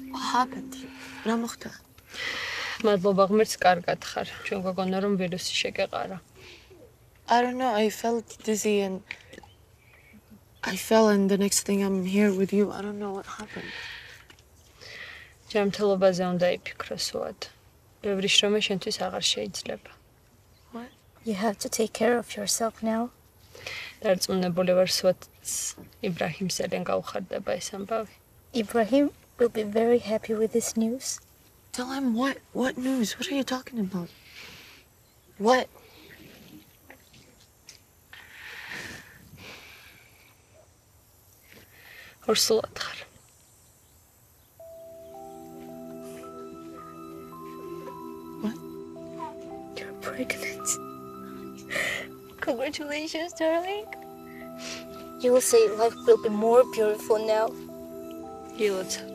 What happened? რა მოხდა? მადლობა ღმერთს კარგად ხარ. ჩვენ გოგონა რომ ვირუსი შეგეყარა. I don't know, I felt dizzy and I fell and the next thing I'm here with you. I don't know what happened. ჯანმრთელობაზე უნდა იფიქრო სულად. ბევრი შრომა შენთვის აღარ შეიძლება. What? You have to take care of yourself now. დარწმუნებული ვარ სულად იბრაჰიმს ძალიან გაუხარდება ეს ამბავი. Ibrahim will be very happy with this news. Tell him what? What news? What are you talking about? What? ორსულად ხარ. What? You're pregnant. Congratulations, darling. You will say life will be more beautiful now. ილოცა